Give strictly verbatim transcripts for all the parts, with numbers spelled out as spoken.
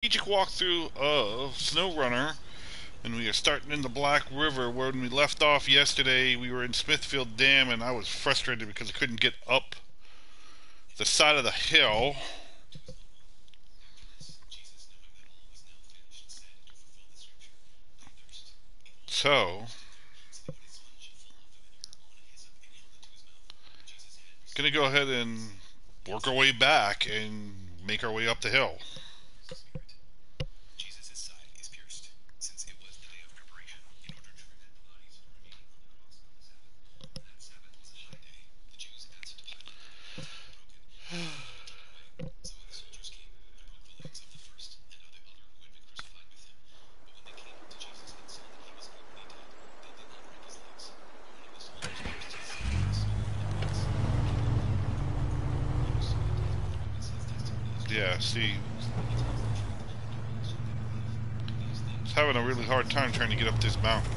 strategic walkthrough of SnowRunner, and we are starting in the Black River. When we left off yesterday, we were in Smithfield Dam, and I was frustrated because I couldn't get up the side of the hill. So, gonna go ahead and work our way back and make our way up the hill. Yeah, see, I was having a really hard time trying to get up this mountain.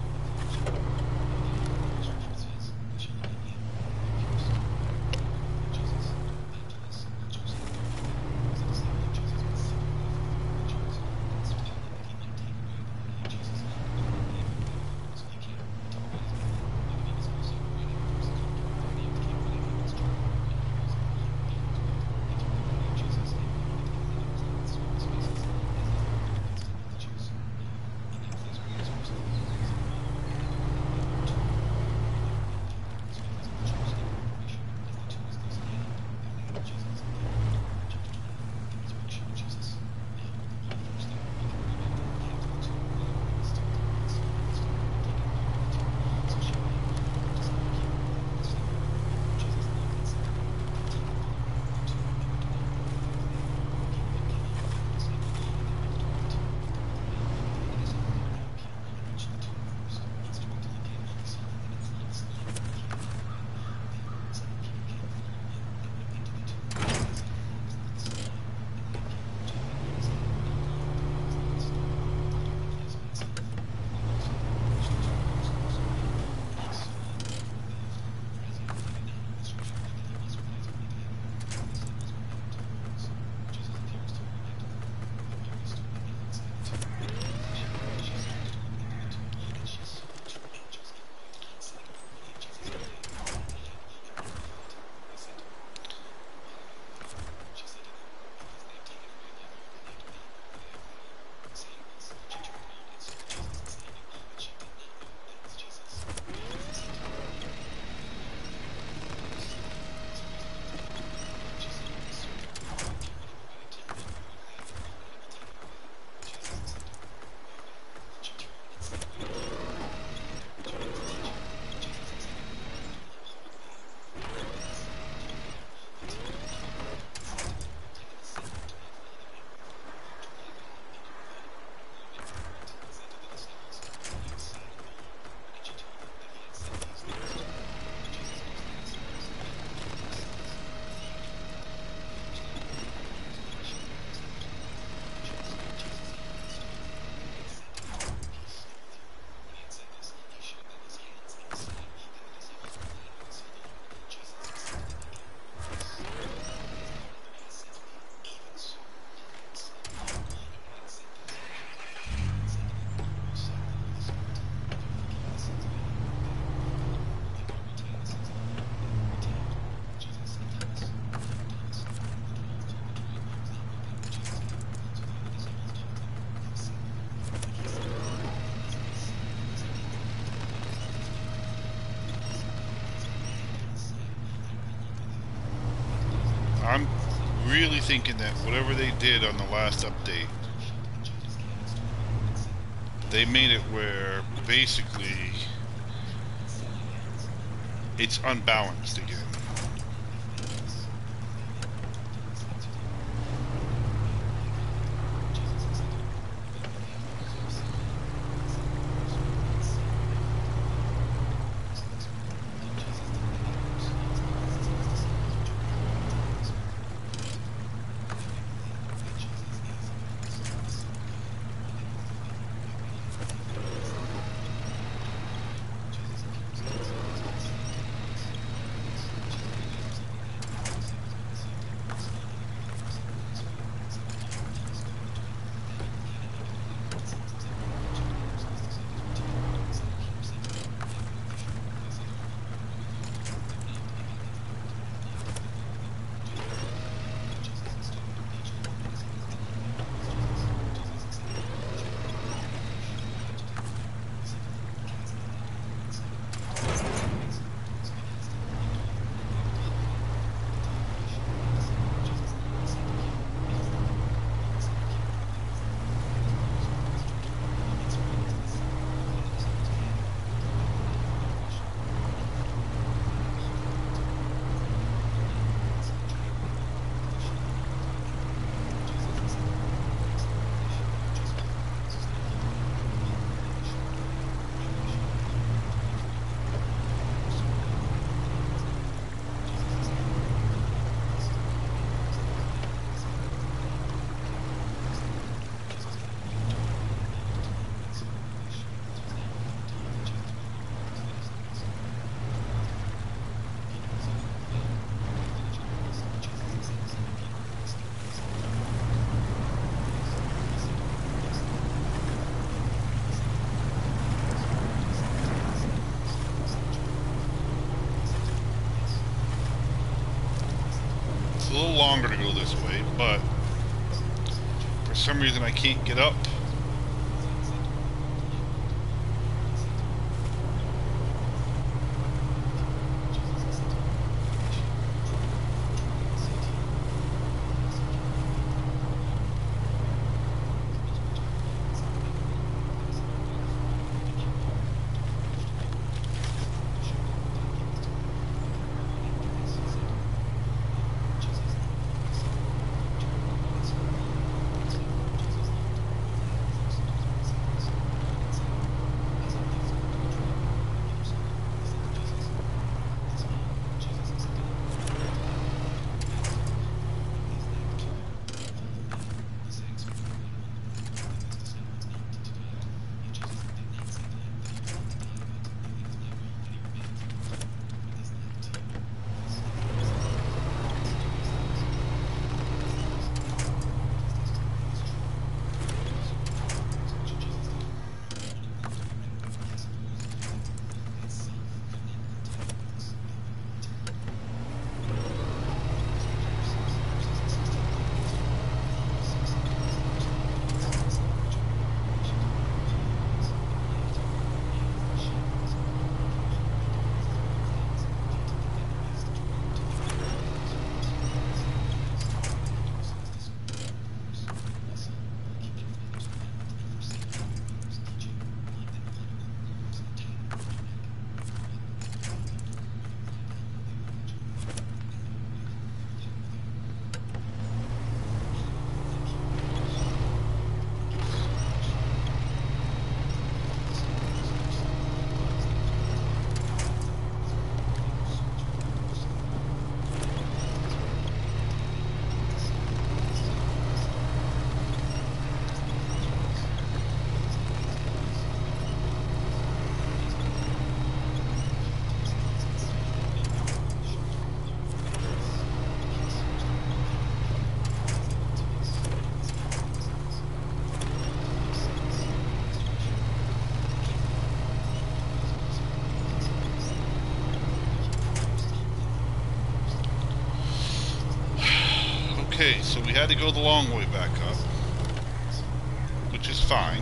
I'm really thinking that whatever they did on the last update, they made it where basically it's unbalanced again. but for some reason I can't get up. Okay, so we had to go the long way back up, which is fine.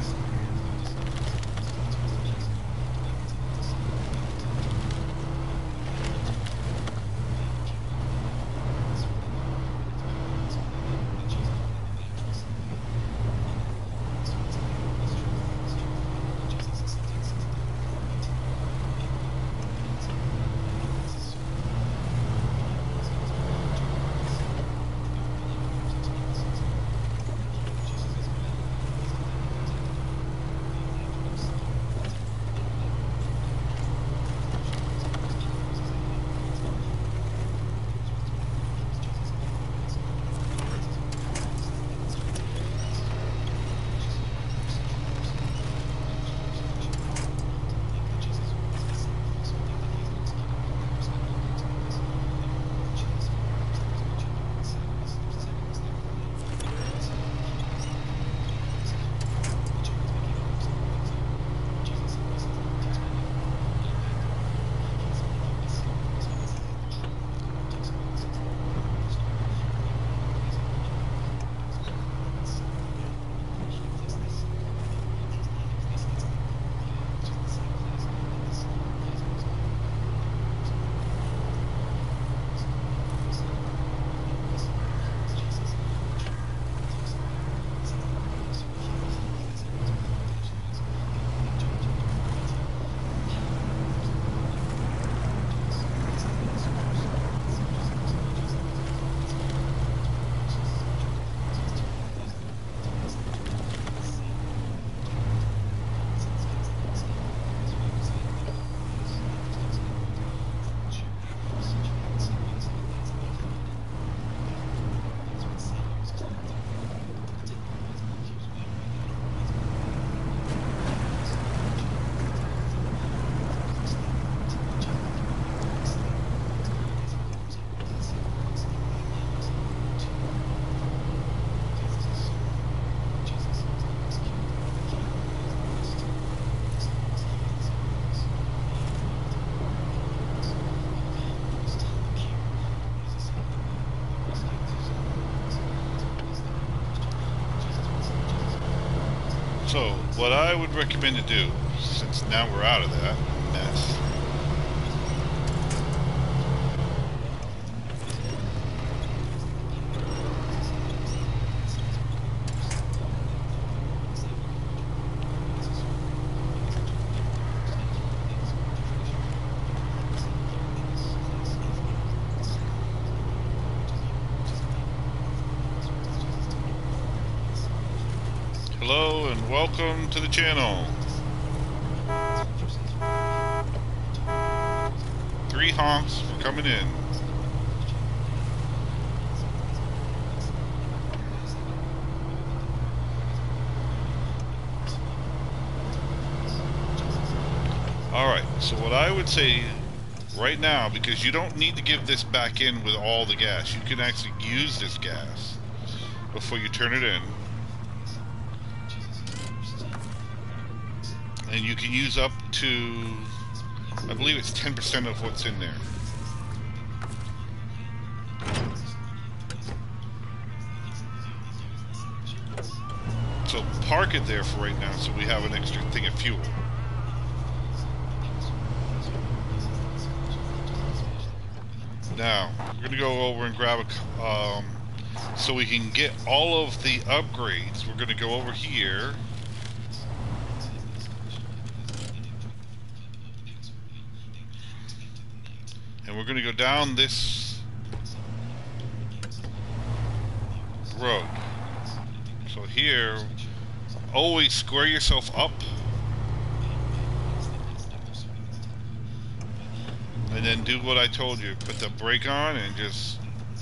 So, what I would recommend to do, since now we're out of that mess, hello and welcome to the channel. Three honks for coming in. Alright, so what I would say right now, because you don't need to give this back in with all the gas, you can actually use this gas before you turn it in. And you can use up to, I believe it's ten percent of what's in there. So park it there for right now so we have an extra thing of fuel. Now, we're going to go over and grab a, um, so we can get all of the upgrades, we're going to go over here. And we're going to go down this road. So here, always square yourself up. And then do what I told you. Put the brake on and just...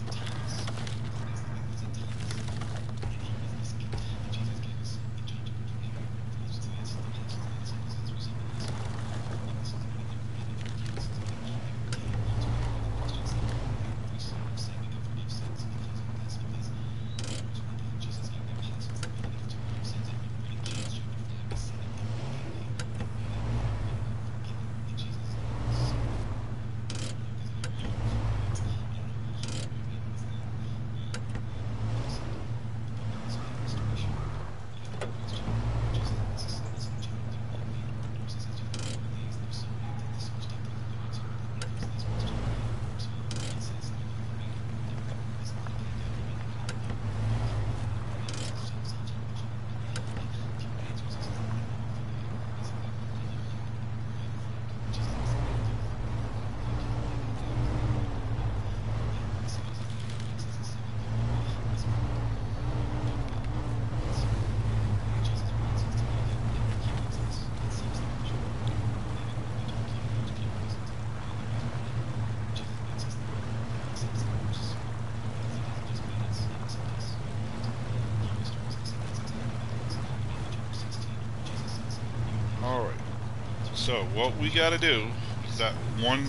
Alright, so what we gotta do is that one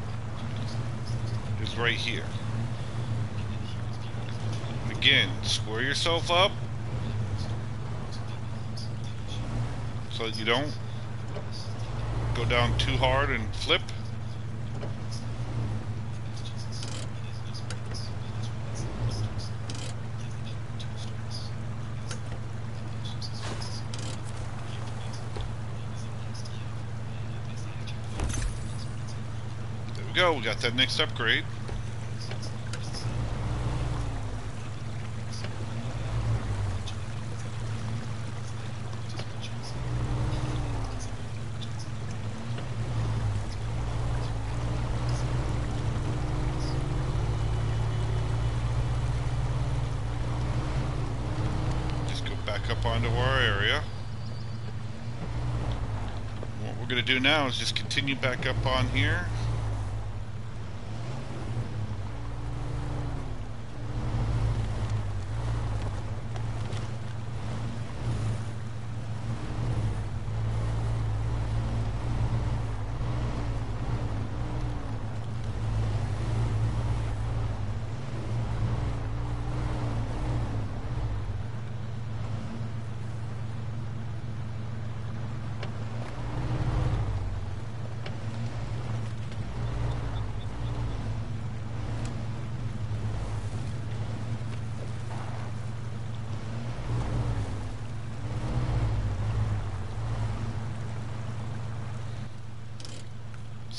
is right here. Again, square yourself up so that you don't go down too hard and flip. Go, we got that next upgrade. Just go back up onto our area. What we're going to do now is just continue back up on here.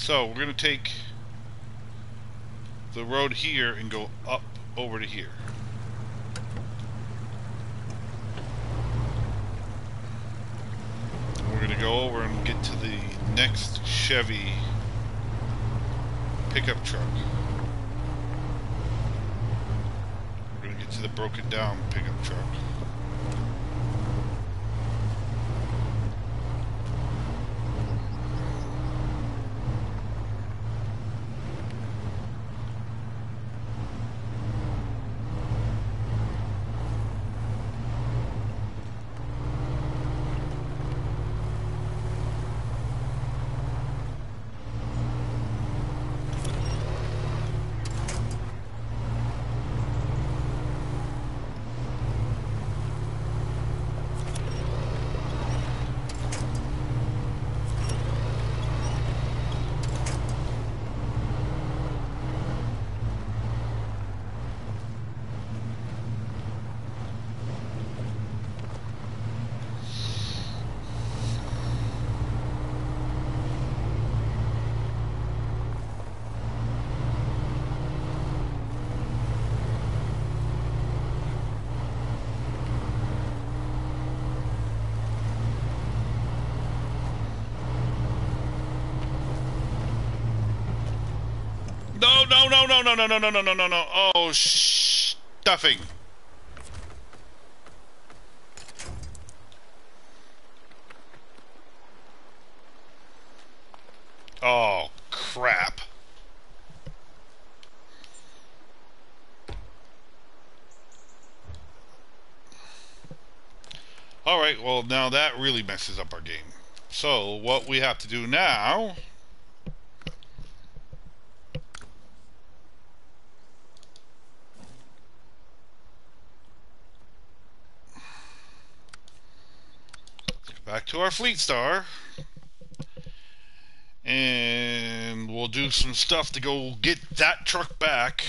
So we're going to take the road here and go up over to here. And we're going to go over and get to the next Chevy pickup truck. We're going to get to the broken down pickup truck. No, no, no, no, no, no, no, no, no, no, no, no. Oh, stuffing. Oh, crap. Alright, well, now that really messes up our game. So, what we have to do now... back to our Fleet Star, and we'll do some stuff to go get that truck back.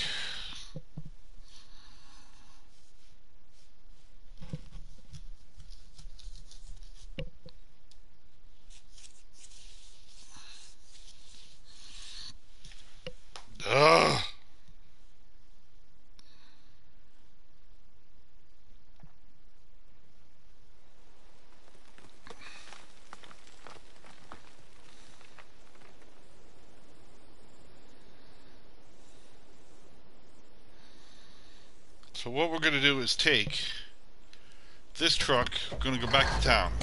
Ugh. So what we're going to do is take this truck, we're going to go back to town.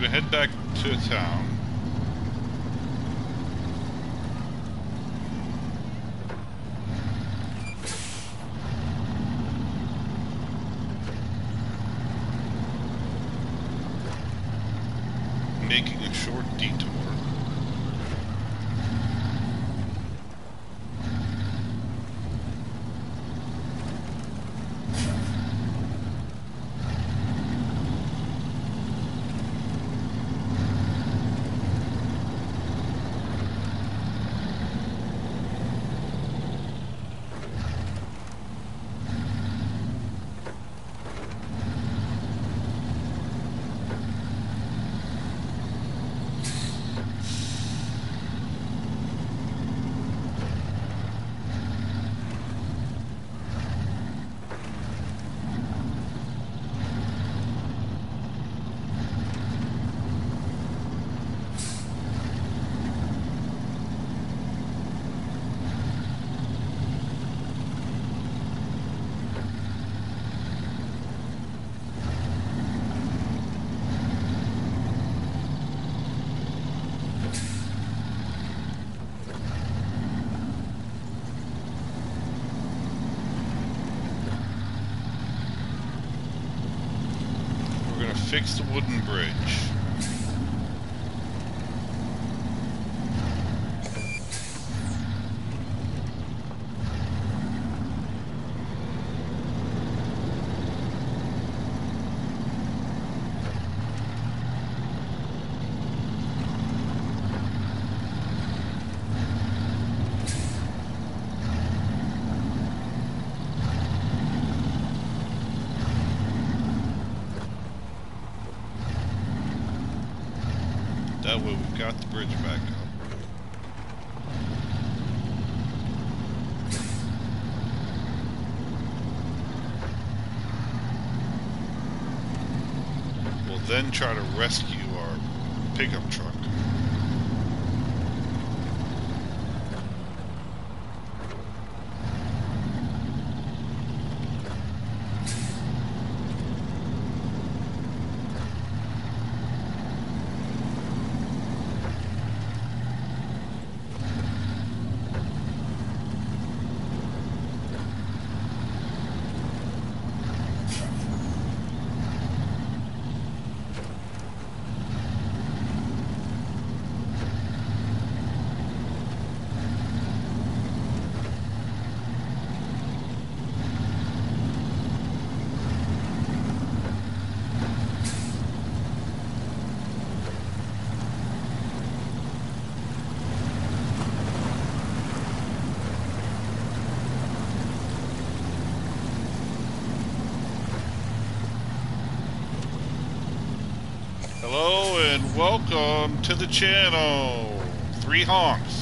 gonna head back to town. Making a short detour. Fix the wooden bridge. That way we've got the bridge back up. We'll then try to rescue our pickup truck. Hello and welcome to the channel. Three honks.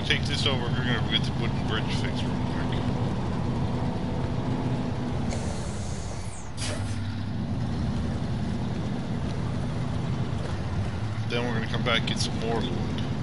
take this over. We're gonna get the wooden bridge fixed real quick. Then we're gonna come back and get some more wood.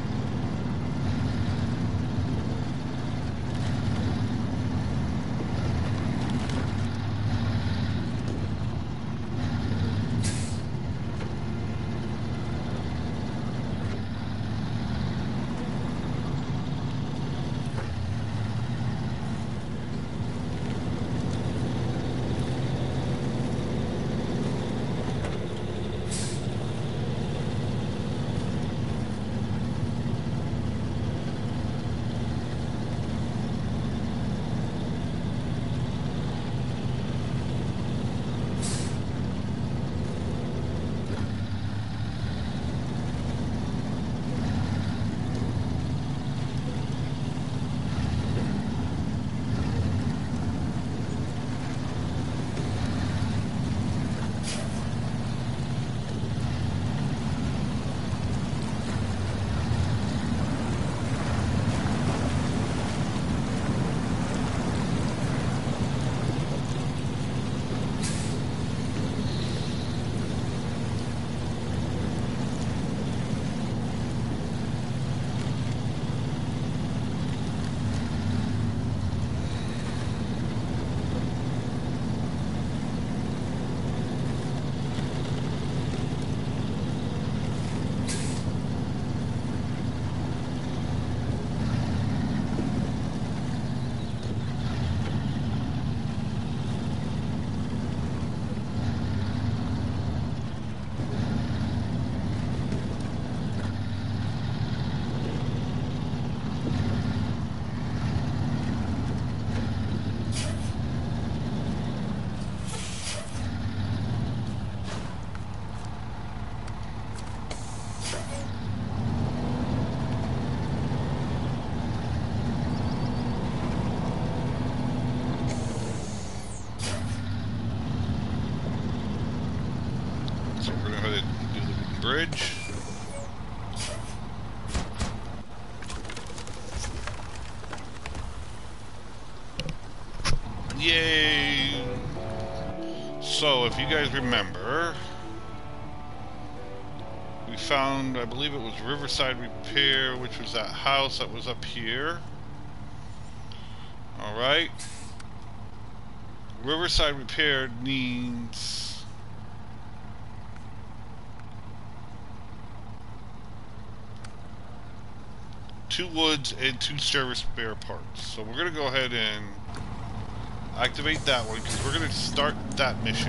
Bridge. Yay! So, if you guys remember, we found, I believe it was Riverside Repair, which was that house that was up here. Alright. Riverside Repair needs two woods and two service spare parts. So we're going to go ahead and activate that one because we're going to start that mission.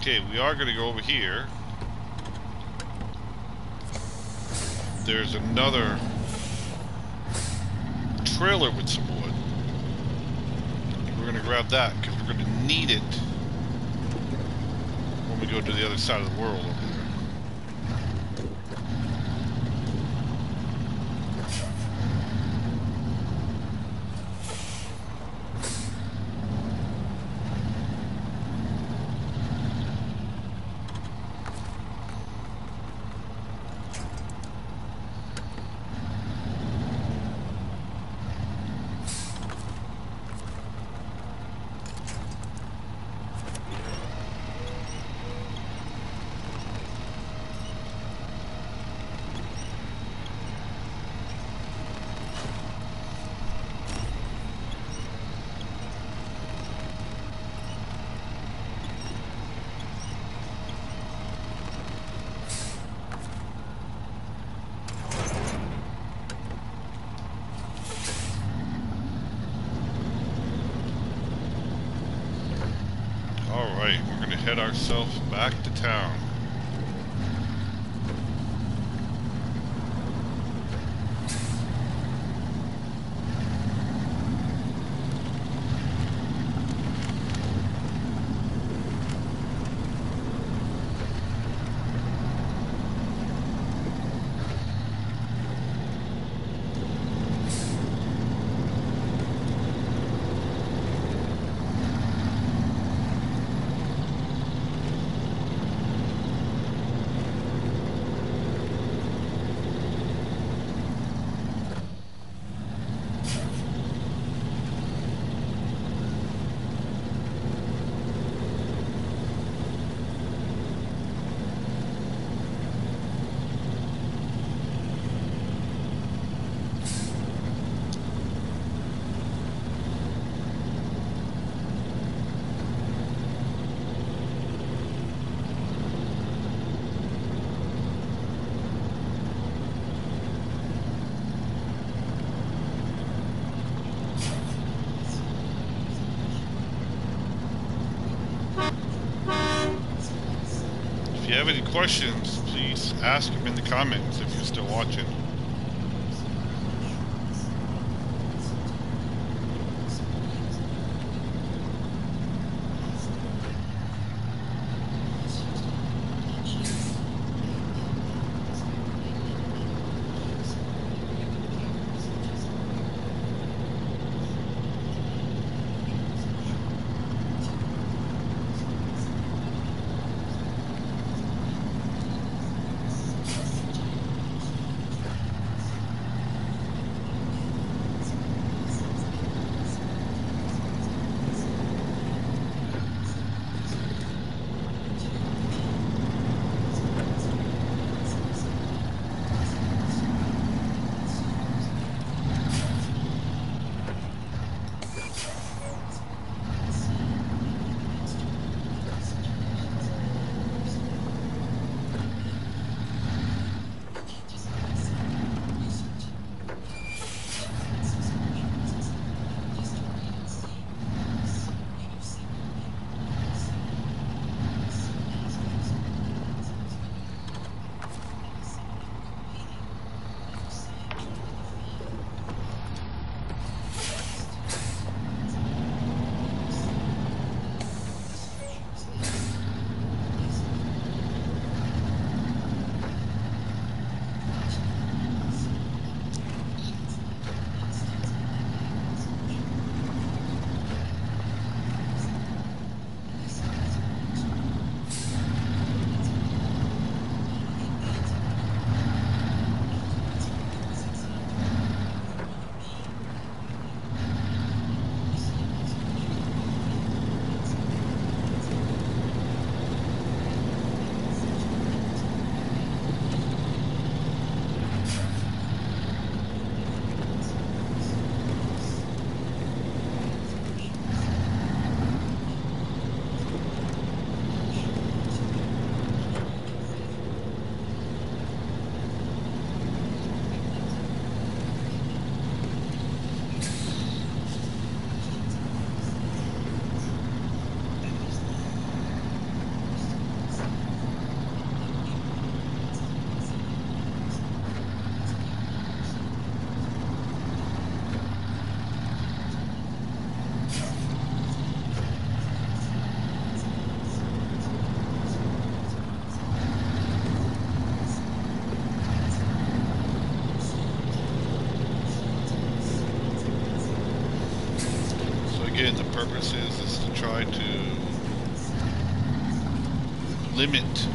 Okay, we are going to go over here. There's another trailer with some wood. We're going to grab that because we're going to need it when we go to the other side of the world over there. Alright, we're going to head ourselves back to town. If you have any questions, please ask them in the comments if you're still watching. purpose is is to try to limit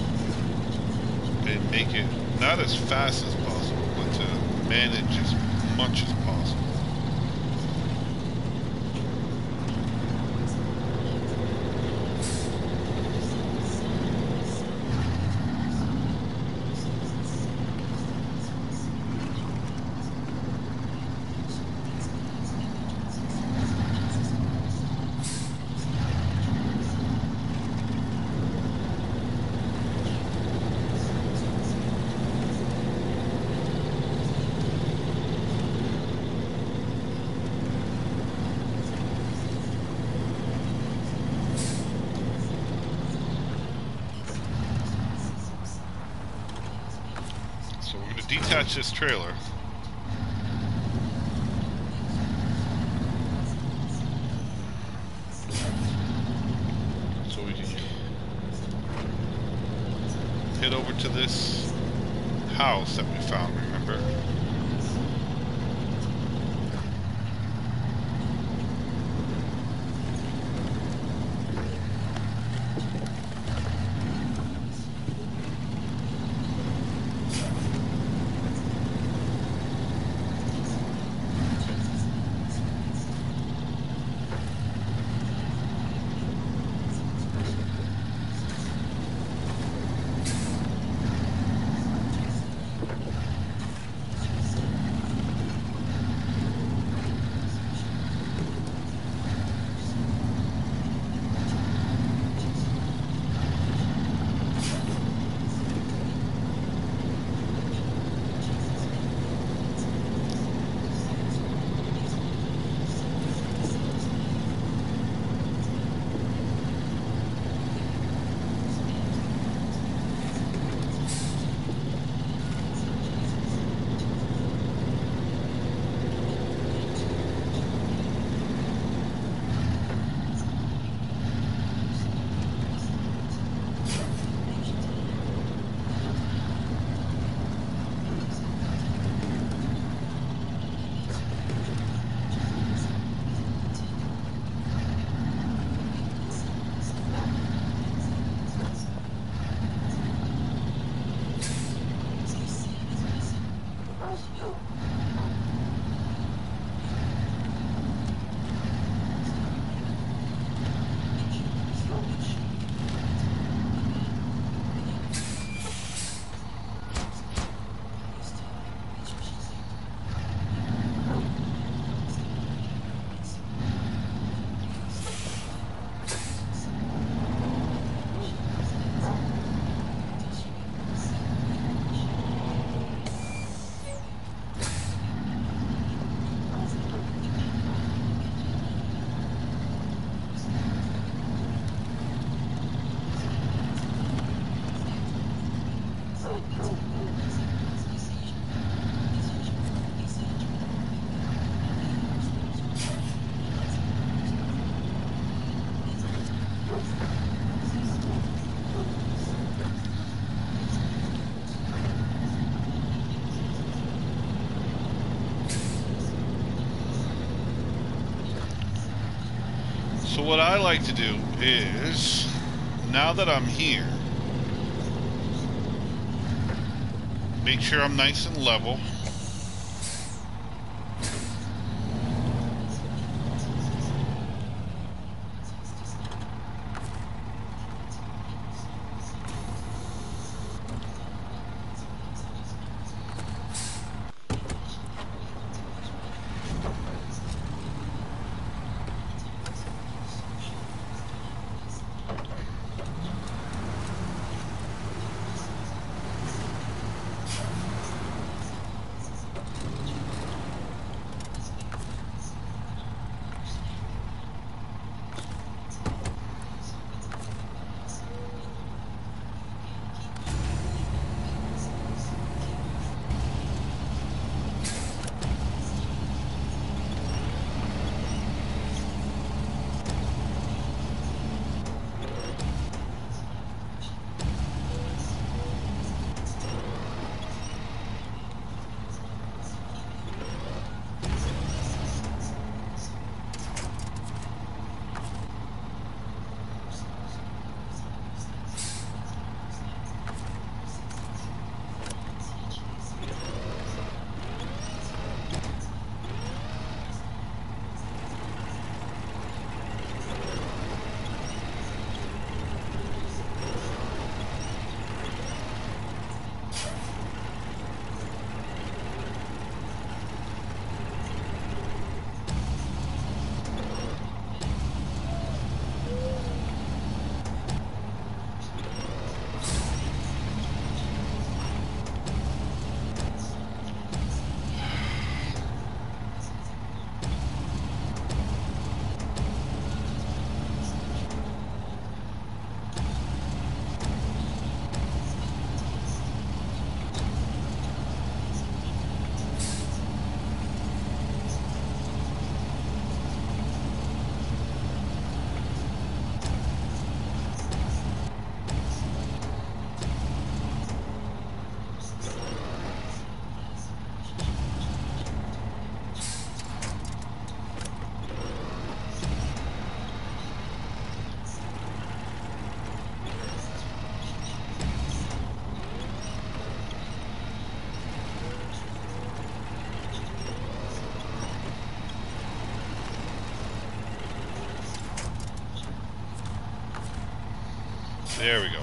and make it not as fast as possible, but to manage as much as possible. Detach this trailer. So we can head over to this house that we found, remember? So what I like to do is, now that I'm here, make sure I'm nice and level. There we go.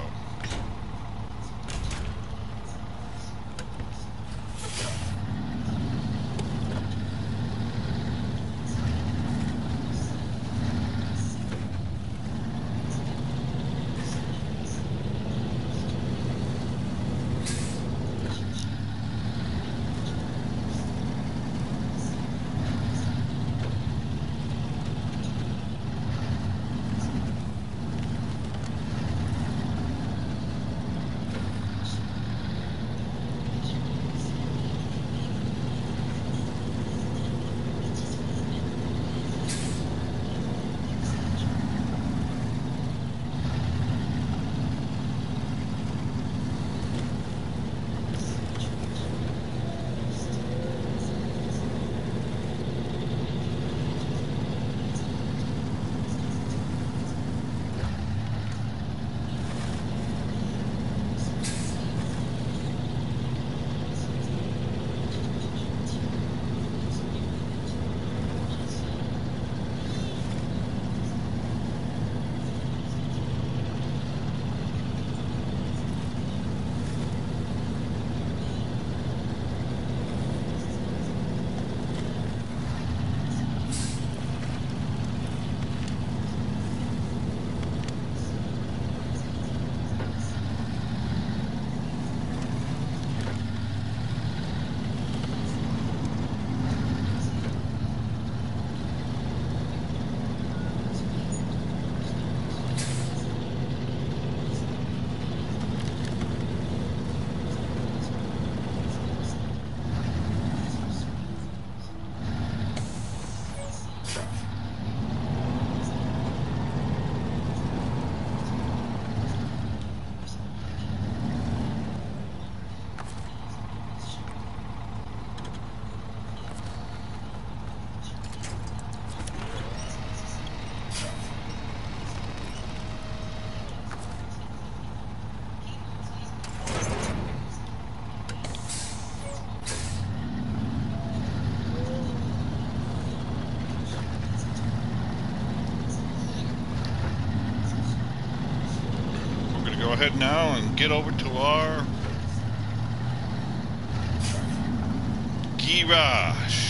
Go ahead now and get over to our garage.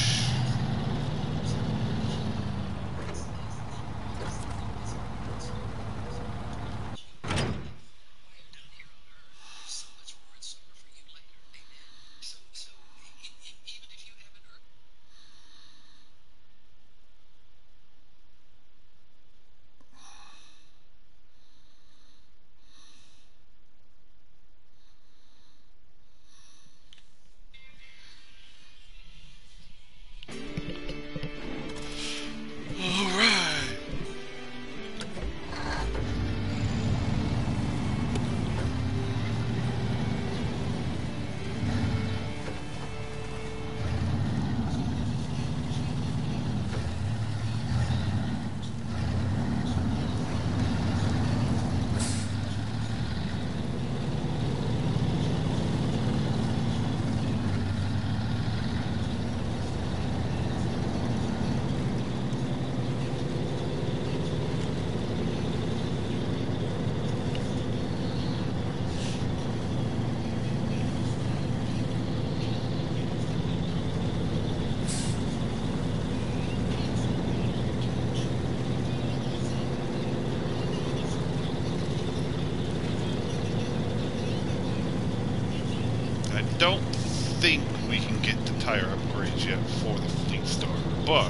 Don't think we can get the tire upgrades yet for the fleet starter, but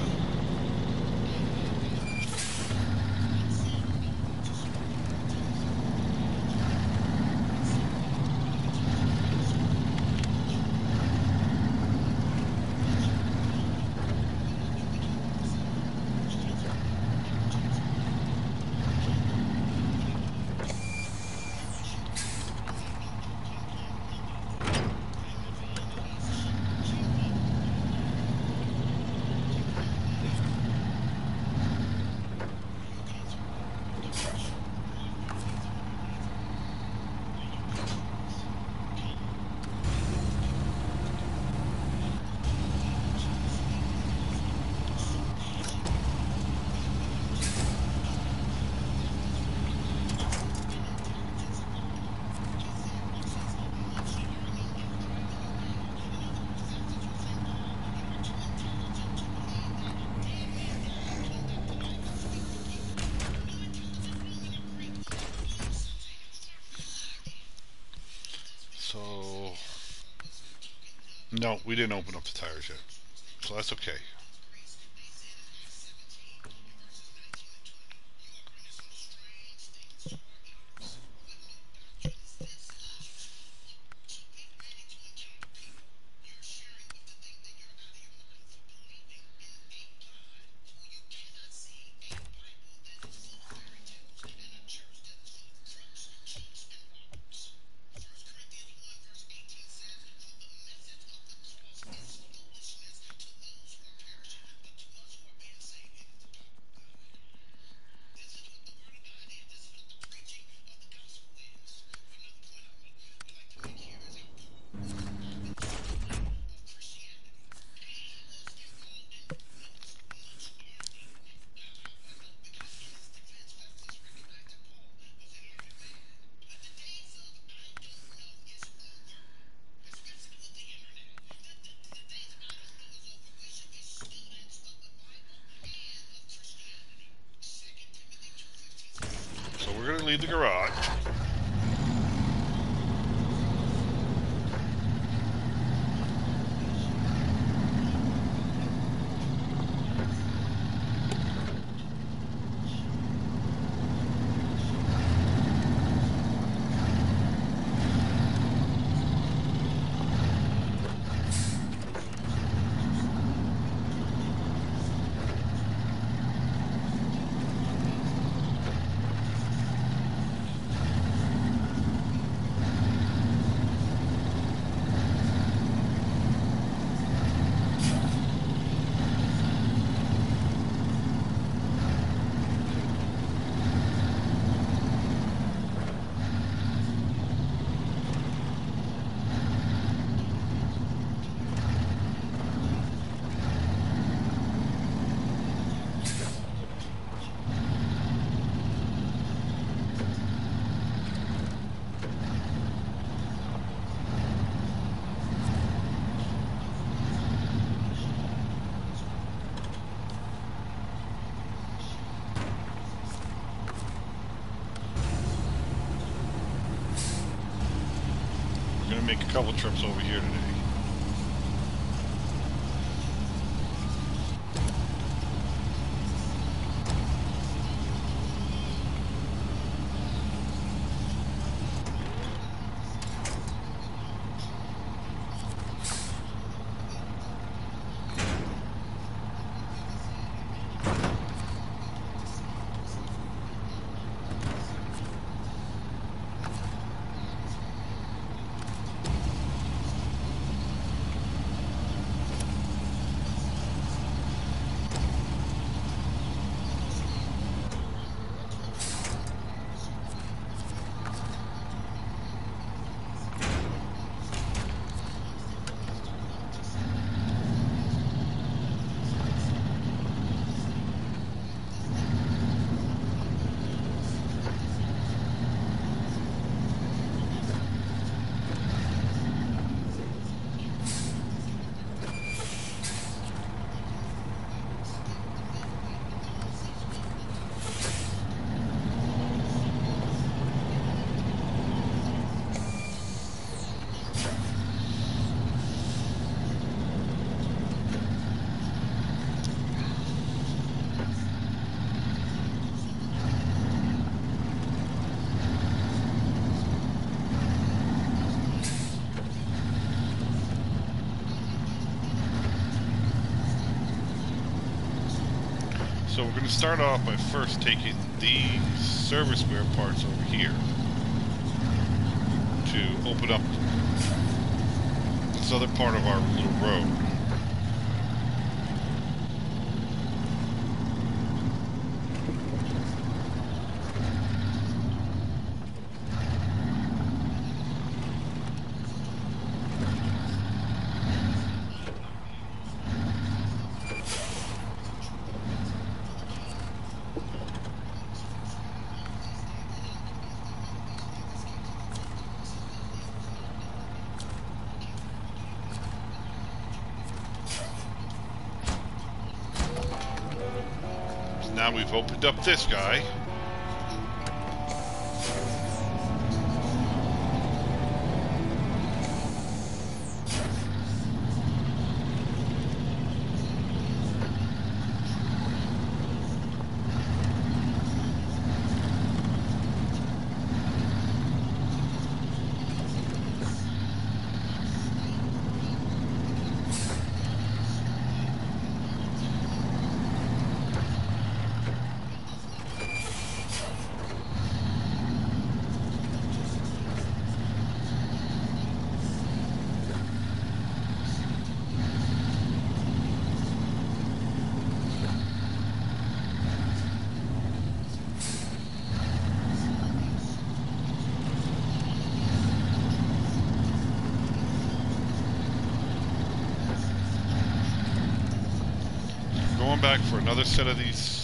No, we didn't open up the tires yet. So that's okay. So we're going to leave the garage. We're going to make a couple trips over here today. So we're going to start off by first taking these service spare parts over here to open up this other part of our little road. Now we've opened up this guy. going back for another set of these.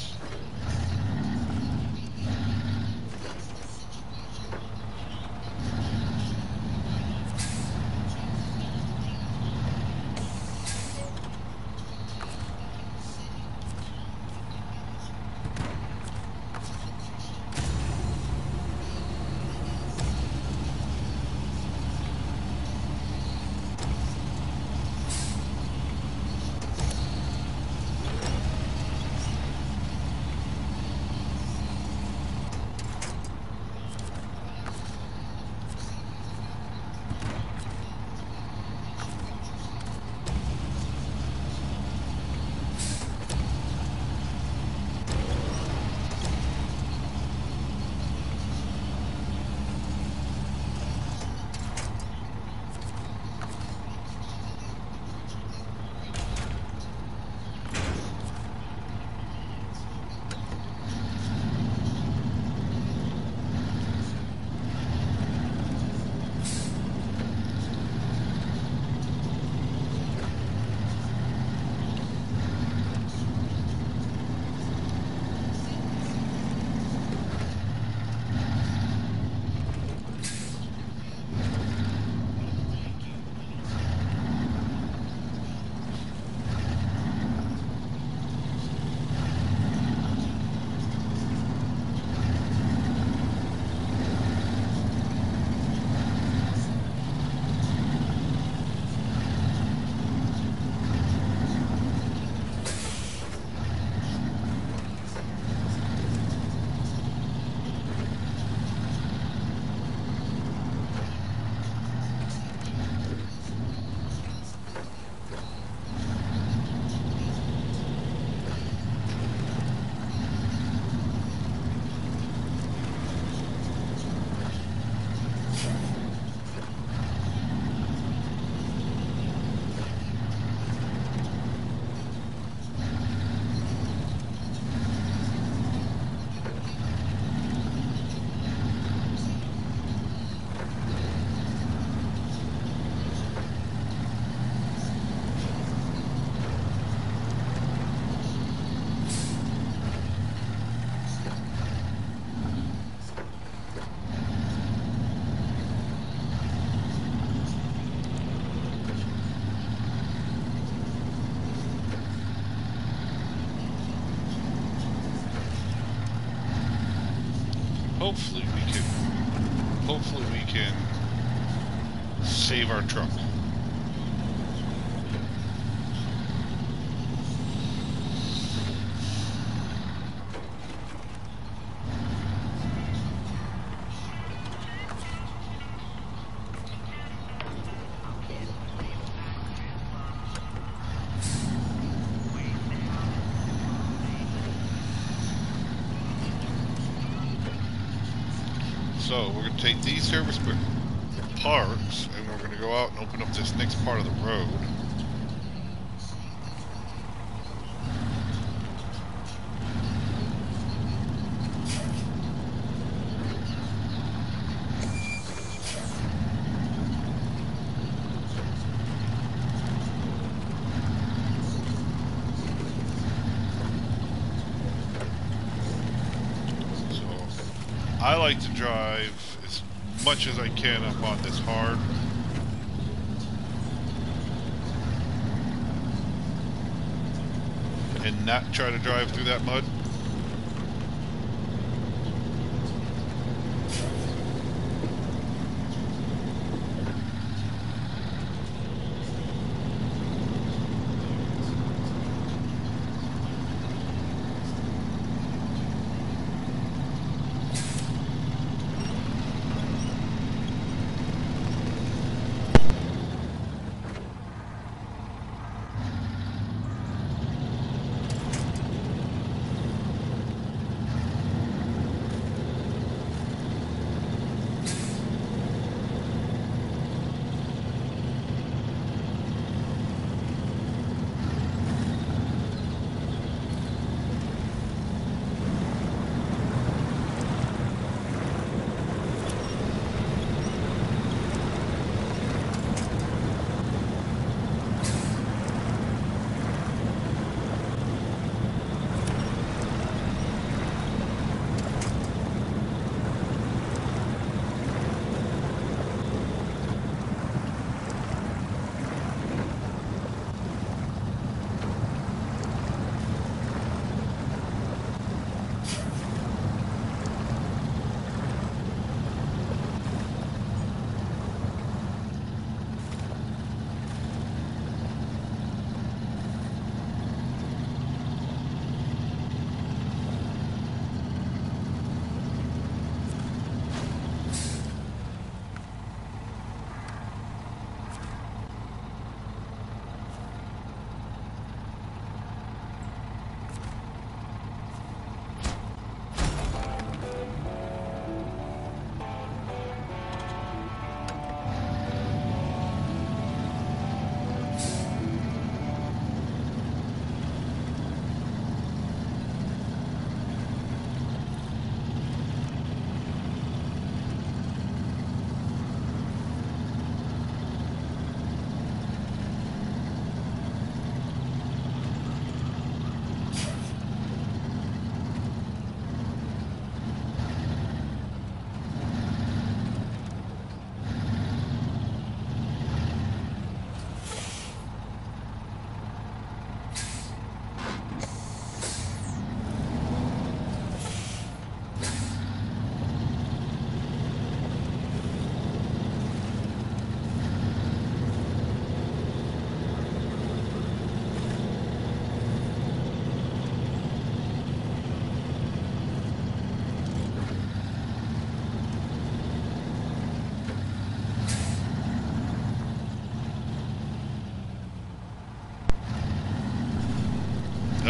Hopefully we can, hopefully we can save our truck. So we're going to take these service parks and we're going to go out and open up this next part of the road. I like to drive as much as I can up on this hard. And not try to drive through that mud.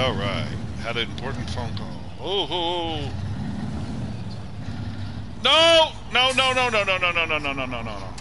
Alright. Had an important phone call. Oh, oh, oh. No! No, no, no, no, no, no, no, no, no, no, no, no.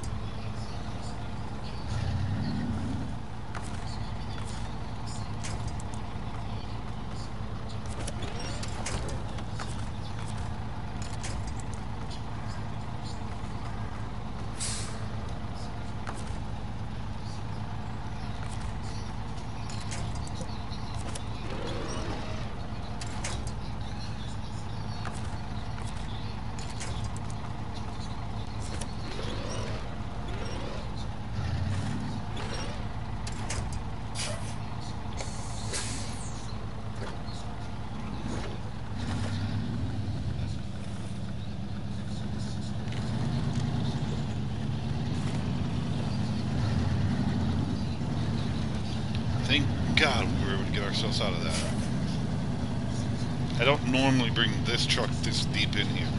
Thank God we were able to get ourselves out of that. I don't normally bring this truck this deep in here.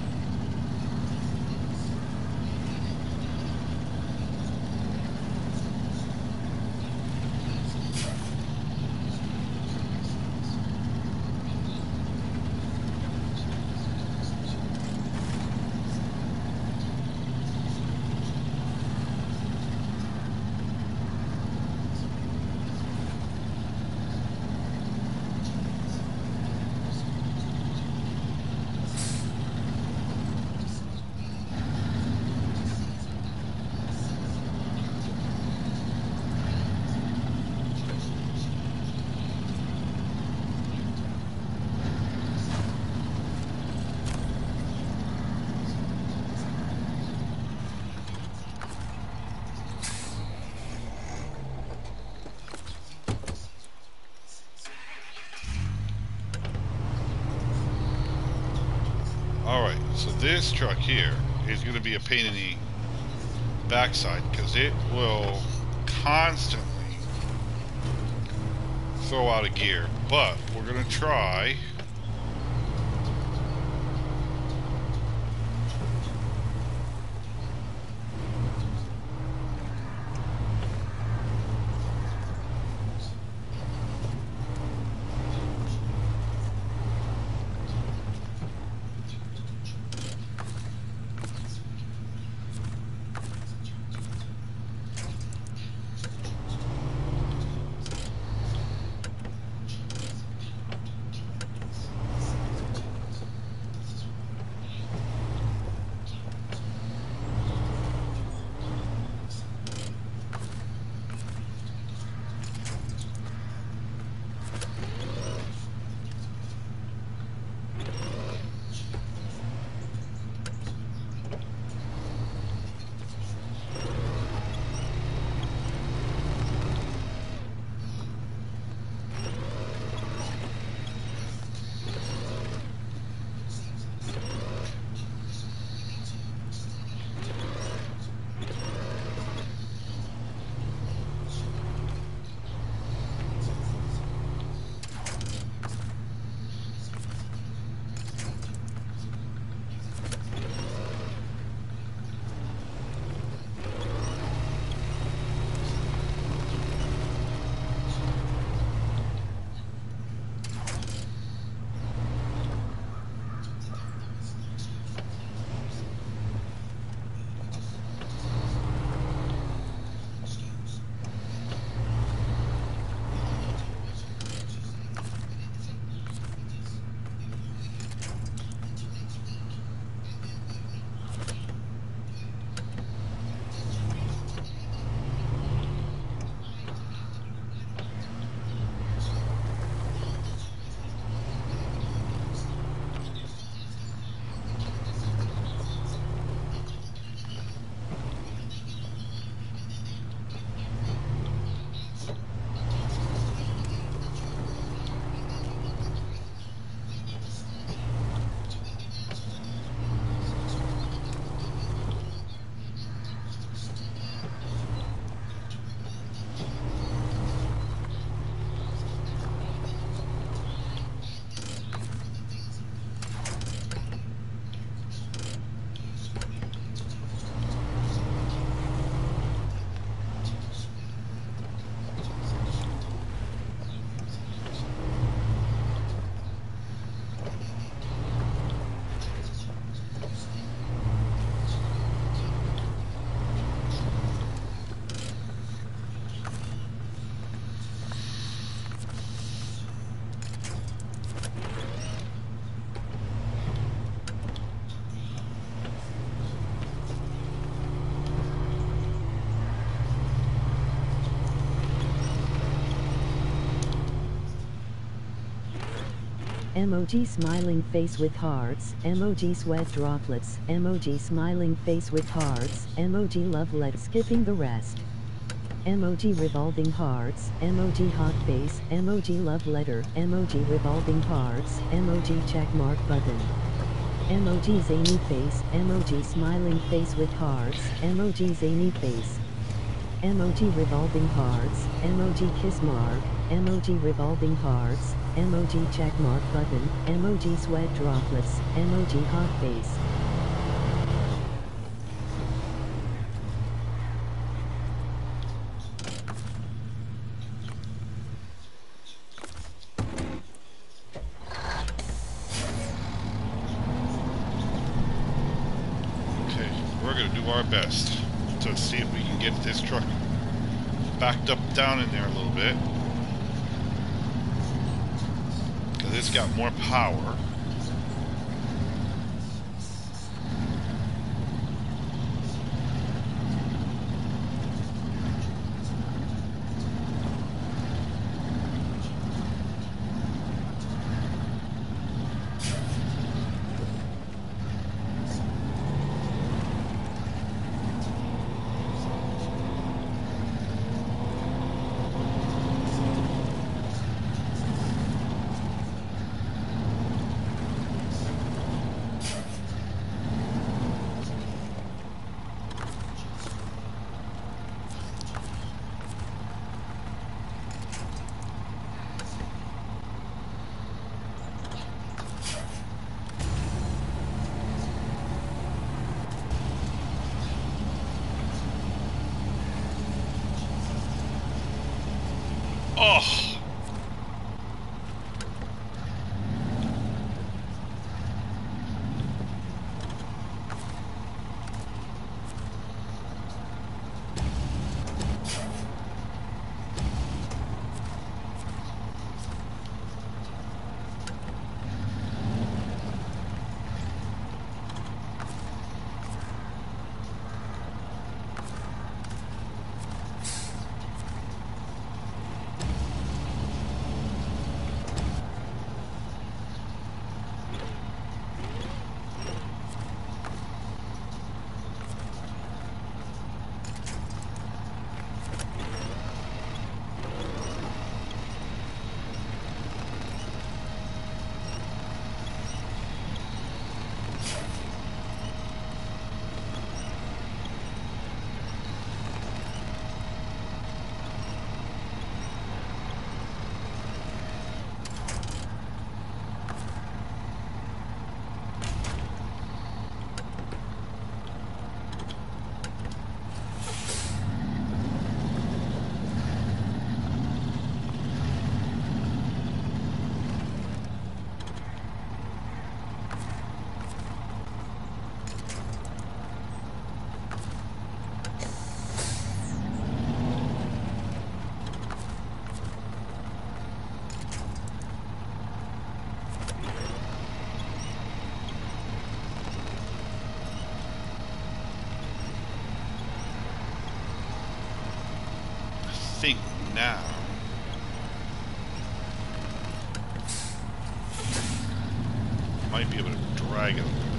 Alright, so this truck here is going to be a pain in the backside because it will constantly throw out a gear, but we're going to try Emoji smiling face with hearts. Emoji sweat droplets. Emoji smiling face with hearts. Emoji love let skipping the rest. Emoji revolving hearts. Emoji hot face. Emoji love letter. Emoji revolving hearts. Emoji check mark button. Emoji zany face. Emoji smiling face with hearts. Emoji zany face. Emoji revolving hearts. Emoji kiss mark. Emoji revolving hearts. Emoji check mark button. Emoji sweat droplets. Emoji hot face. Okay, we're gonna do our best to see if we can get this truck backed up down in there a little bit, because it's got more power. Oh! Think now. Might be able to drag it a little bit.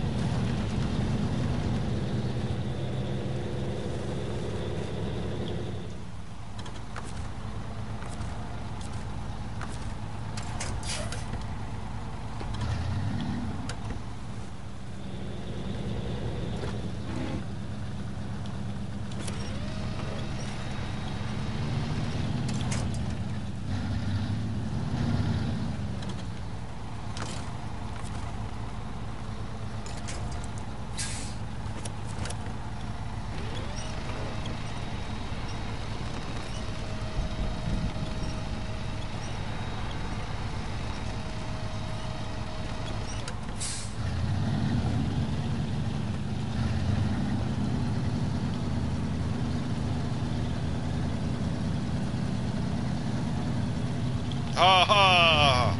Ha ha!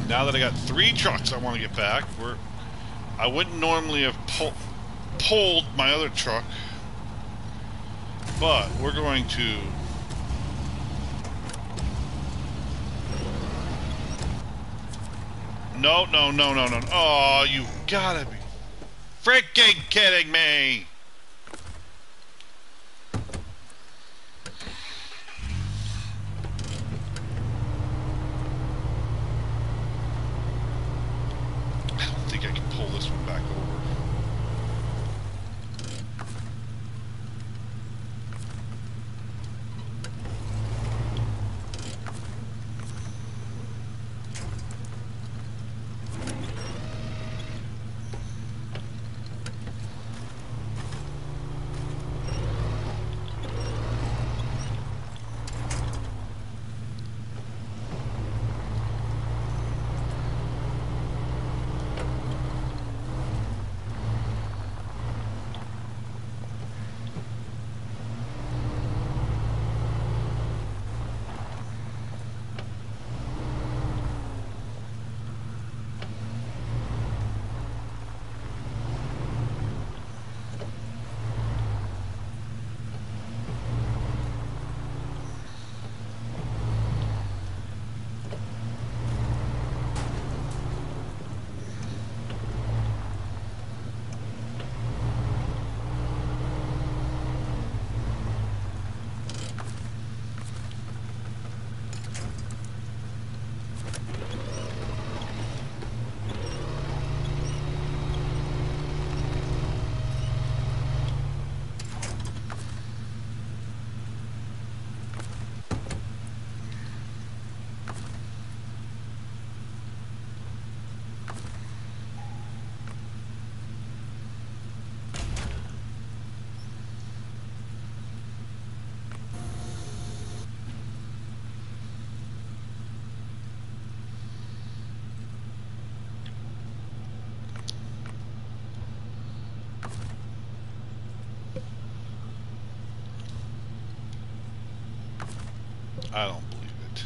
Now that I got three trucks I want to get back, we're, I wouldn't normally have pull, pulled my other truck, but we're going to no, no, no, no, no. Oh, you gotta be freaking kidding me. I don't think I can pull this one back over. I don't believe it.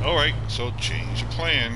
Alright, so change the plan.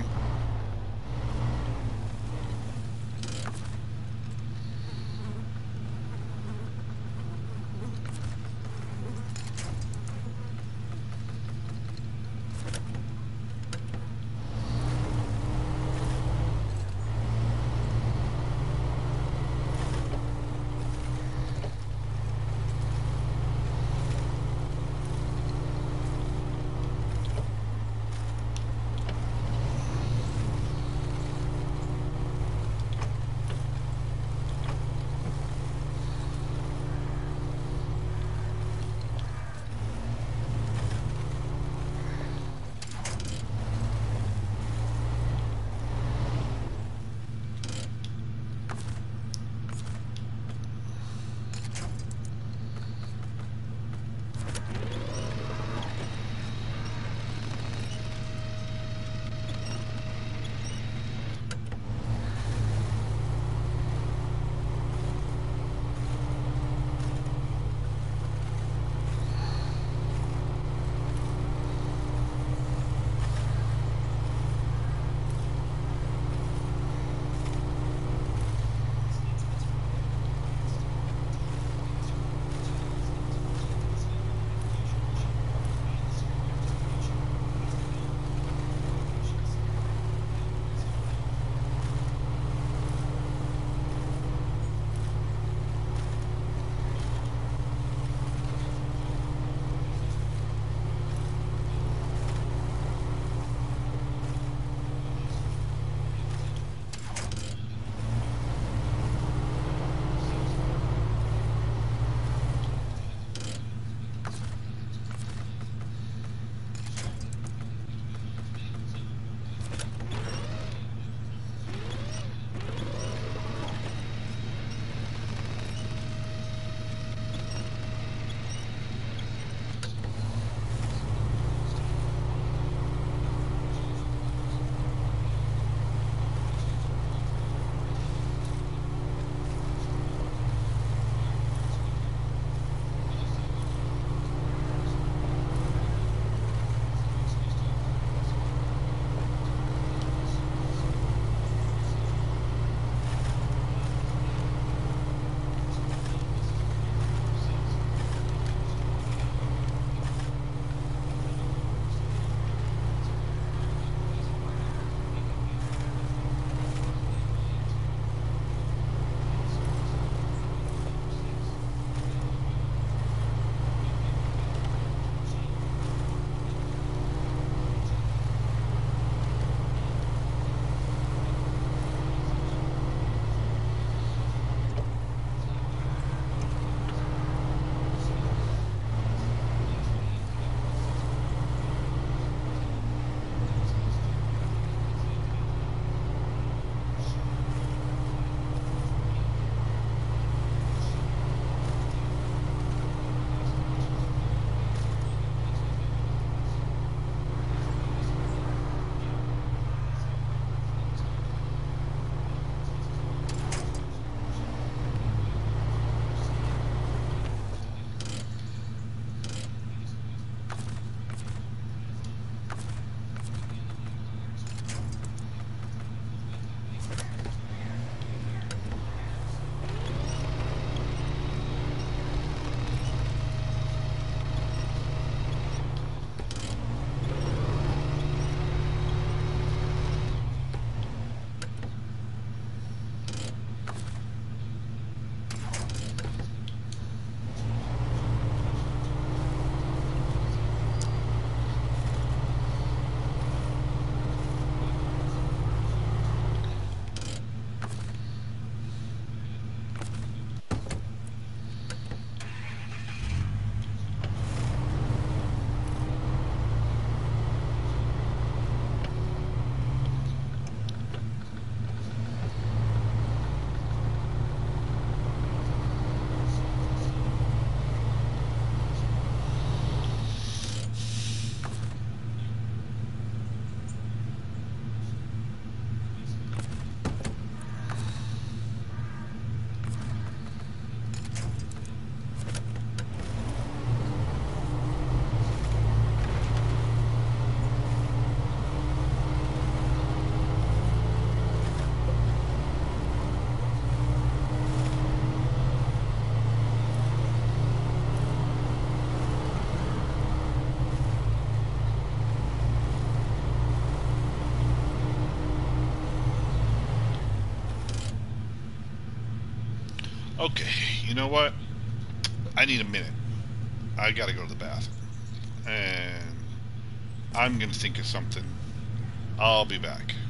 Okay, you know what? I need a minute. I gotta go to the bathroom. And I'm gonna think of something. I'll be back.